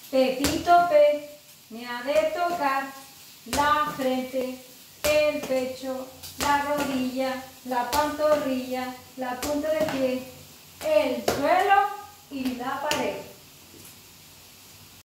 Pepito P me ha de tocar la frente, el pecho, la rodilla, la pantorrilla, la punta del pie, el suelo y la pared.